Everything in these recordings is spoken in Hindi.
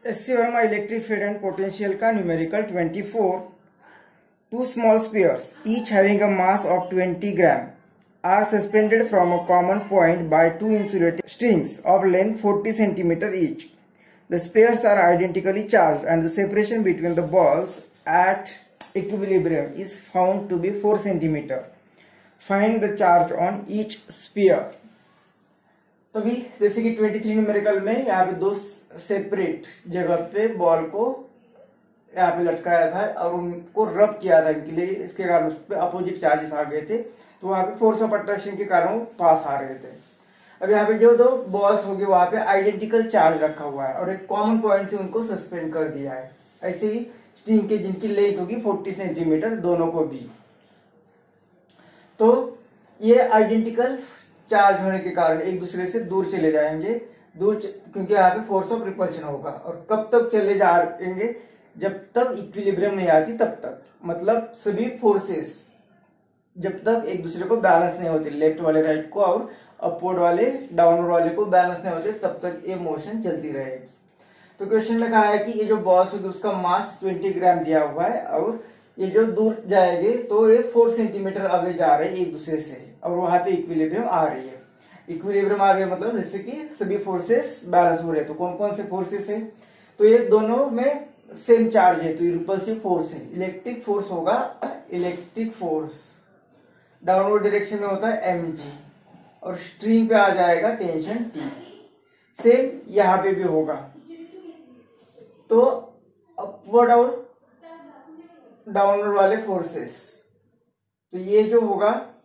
SC. Verma electric field and potential का numerical 24. Two small spheres, each having a mass of 20 gram, are suspended from a common point by two insulating strings of length 40 cm each. The spheres are identically charged and the separation between the balls at equilibrium is found to be 4 cm. Find the charge on each sphere. तो भी जैसे कि 23 न्यूमेरिकल में यहाँ पे दो सेपरेट जगह पे बॉल को यहाँ पे लटकाया था और उनको रब किया था इनके लिए, इसके कारण उस पर अपोजिट चार्जेस आ गए थे, तो वहाँ पे फोर्स ऑफ अट्रैक्शन के कारण वो पास आ रहे थे। अब यहाँ पे जो दो बॉल्स हो गए वहाँ पे आइडेंटिकल चार्ज रखा हुआ है और एक कॉमन पॉइंट से उनको सस्पेंड कर दिया है। ऐसे ही स्ट्रिंग के जिनकी लेंथ होगी 40 सेंटीमीटर दोनों को भी, तो ये आइडेंटिकल चार्ज होने के कारण एक दूसरे से दूर चले जाएंगे, क्योंकि यहाँ पे फोर्स ऑफ रिपल्शन होगा। और कब तक चले जाएंगे? जब तक इक्विलिब्रियम नहीं आती तब तक, मतलब सभी फोर्सेस जब तक एक दूसरे को बैलेंस नहीं होते, लेफ्ट वाले राइट को और अपवर्ड वाले डाउनवर्ड वाले को बैलेंस नहीं होते, तब तक ये मोशन चलती रहेगी। तो क्वेश्चन में कहा है कि ये जो बॉल्स होगी उसका मास 20 ग्राम दिया हुआ है और ये जो दूर जाएंगे तो ये 4 सेंटीमीटर अवे जा रहे हैं एक दूसरे से और वहां पे इक्विलिब्रियम आ रही है। इक्विलिब्रियम आ रही है मतलब जैसे कि सभी फोर्सेस बैलेंस हो रहे हैं। तो कौन कौन से फोर्सेस है? तो ये दोनों में सेम चार्ज है, तो रिपल्सिव फोर्स है। इलेक्ट्रिक फोर्स होगा, इलेक्ट्रिक फोर्स डाउनवर्ड डायरेक्शन में होता है mg और स्ट्रिंग पे आ जाएगा टेंशन T। सेम यहां पे भी होगा, तो अपवर्ड और डाउनवर्ड वाले फोर्सेस, तो ये जो होगा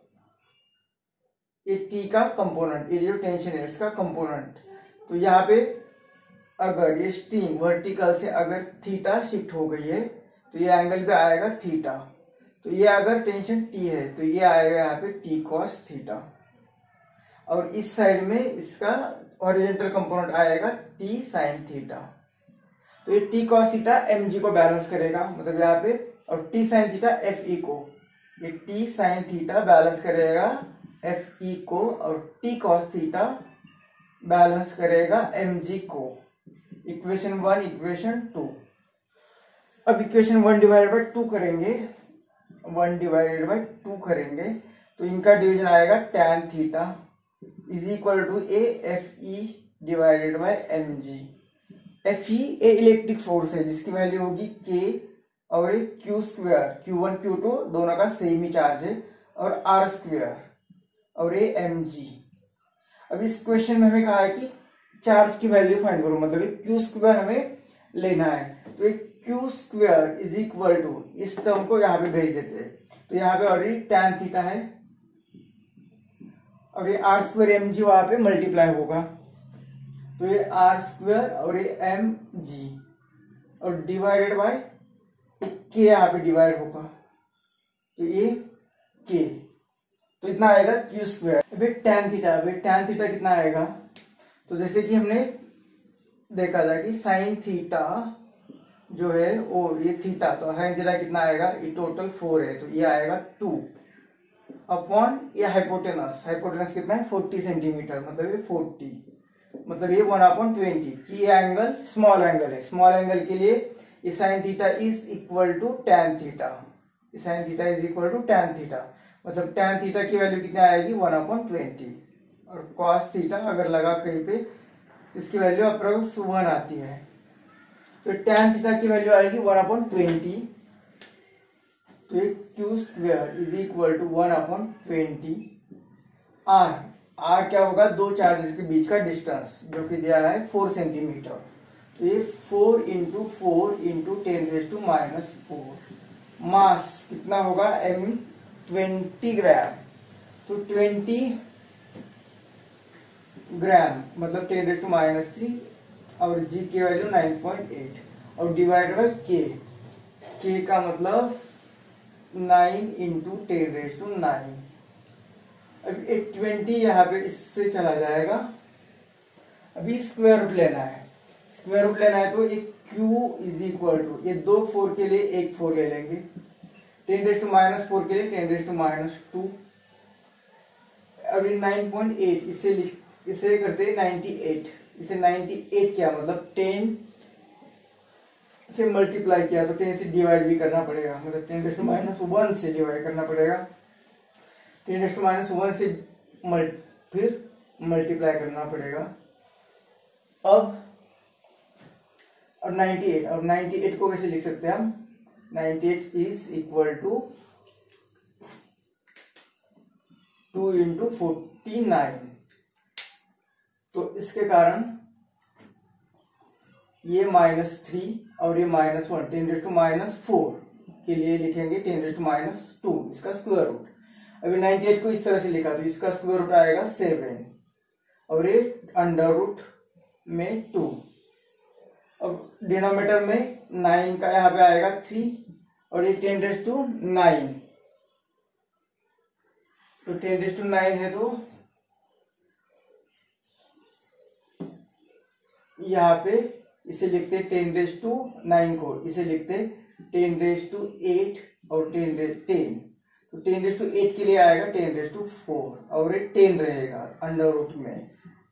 ये T का कंपोनेंट, ये जो टेंशन है इसका कंपोनेंट। तो यहाँ पे अगर ये स्ट्रिंग वर्टिकल से अगर थीटा शिफ्ट हो गई है तो ये एंगल पे आएगा थीटा। तो ये अगर टेंशन T है तो ये आएगा यहाँ पे T cos थीटा और इस साइड में इसका हॉरिजॉन्टल कंपोनेंट आएगा T sin थीटा। तो ये T cos थीटा mg को बैलेंस करेगा, मतलब यहाँ पे, और T sin थीटा Fe को, ये T sin थीटा बैलेंस करेगा Fe को और T cos थीटा बैलेंस करेगा mg को। Equation 1 equation 2। अब इक्वेशन 1 डिवाइडेड बाय 2 करेंगे, 1 डिवाइडेड बाय 2 करेंगे तो इनका डिवीजन आएगा tan theta is equal to a Fe divided by mg। Fe a electric force है जिसकी वैल्यू होगी k और ये q स्क्वायर, q1 q2 दोनों का सेम ही चार्ज है, और r स्क्वायर और ये mg। अब इस क्वेश्चन में हमें कहा है कि चार्ज की वैल्यू फाइंड करो, मतलब ये q स्क्वायर हमें लेना है। तो ये q square is equal to, इस टर्म को यहाँ पे भेज देते हैं, तो यहाँ पे ऑलरेडी tan थीटा है और ये r स्क्वायर mg वहां पे मल्टीप्लाई होगा, तो ये r स्क्वायर और ये mg और डिवाइडेड बाय k यहाँ पे डिवाइड होगा, तो ये k, तो इतना आएगा q स्क्वायर। अभी tan थीटा कितना आएगा? तो जैसे कि हमने देखा था कि साइन थीटा जो है वो ये थीटा, तो साइन थीटा कितना आएगा? ये टोटल 4 है, तो ये आएगा 2 अपॉन ये हाइपोटेनस कितना है? 40 सेंटीमीटर, मतलब ये 40, मतलब ये 1/20 की एंगल स्मॉल एंगल है। स्मॉल एंगल के लिए ये sine theta is equal to tan theta, sine theta is equal to tan theta, मतलब टैन थीटा की वैल्यू कितना आएगी? 1/20। और cos थीटा अगर लगा कहीं पे तो इसकी वैल्यू अप्रोक्स 1 आती है, तो tan थीटा की वैल्यू आएगी 1/20। तो ये q square is equal to 1/20 r क्या होगा? दो चार्जेस के बीच का डिस्टेंस जो कि दिया है 4 सेंटीमीटर, तो ये 4 इंटू 4 इंटू 10⁻⁴। मास कितना होगा? m 20 ग्राम, तो 20 ग्राम मतलब 10⁻³ और g की वैल्यू 9.8 और डिवाइड बाय k का मतलब 9 इंटू 10⁻⁹। अब 20 यहाँ पे इससे चला जाएगा। अभी स्क्वायर रूट लेना है, तो एक q इज इक्वल टू, ये दो 4 के लिए एक 4 ले लेंगे, 10⁻⁴ के लिए 10⁻²। अभी 9.8 इसे करते हैं 98, इसे 98 क्या मतलब 10 से मल्टीप्लाई किया तो 10 से डिवाइड भी करना पड़ेगा, मतलब 10⁻1 से डिवाइड करना पड़ेगा, 10⁻1 से फिर मल्टीप्लाई करना पड़ेगा। अब 98 को कैसे लिख सकते हैं हम? 98 इज इक्वल टू 2 इंटू 49। तो इसके कारण ये -3 और ये -1 10⁻⁴ के लिए लिखेंगे 10⁻², इसका स्क्वायर रूट। अभी 98 को इस तरह से लिखा तो इसका स्क्वायर रूट आएगा 7 और ये अंडर रूट में 2। अब डिनोमिनेटर में 9 का यहाँ पे आएगा 3 और ये 10⁹ तो 10⁹ है तो यहाँ पे इसे लिखते 10⁹ को इसे लिखते 10⁸ और 10 तो 10⁸ के लिए आएगा 10⁴ और ये 10 रहेगा अंडर रूट में।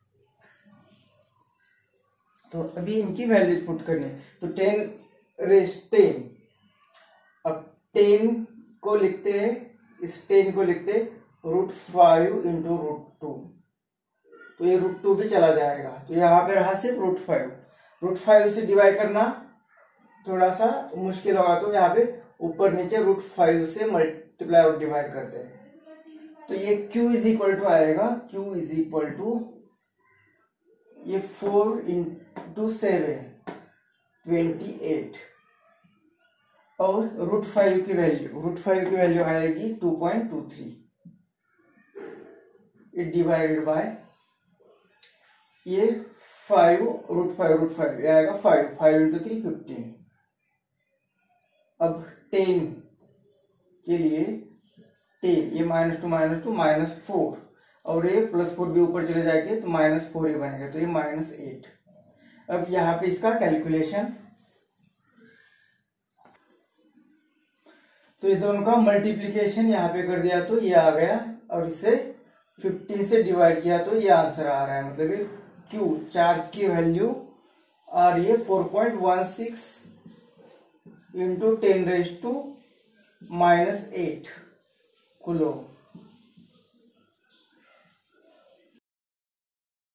तो अभी इनकी वैल्यूज पुट करनी, तो 10⁻10। अब 10 को लिखते हैं, इस 10 को लिखते √5 इंटू √2, तो ये √2 भी चला जाएगा, तो यहाँ पे रहा सिर्फ √5 से डिवाइड करना थोड़ा सा मुश्किल होगा, तो यहाँ पे ऊपर नीचे √5 से मल्टीप्लाई और डिवाइड करते हैं। तो ये Q इज इक्वल टू आएगा, Q इज इक्वल टू ये 4 इंटू 7 28 और √5 की वैल्यू आएगी 2.23। ये डिवाइडेड बाय ये 5 √5 ये आएगा 5 इंटू 3 15। अब 10 के लिए 10 ये -2 -4 और ये +4 भी ऊपर चले जाएंगे तो -4 ही बनेगा, तो ये -8। अब यहाँ पे इसका कैलकुलेशन, तो ये दोनों का मल्टीप्लिकेशन यहाँ पे कर दिया तो ये आ गया और इसे 15 से डिवाइड किया तो ये आंसर आ रहा है, मतलब ये Q चार्ज की वैल्यू आ रही है 4.16 इंटू 10⁻⁻8 कूलम।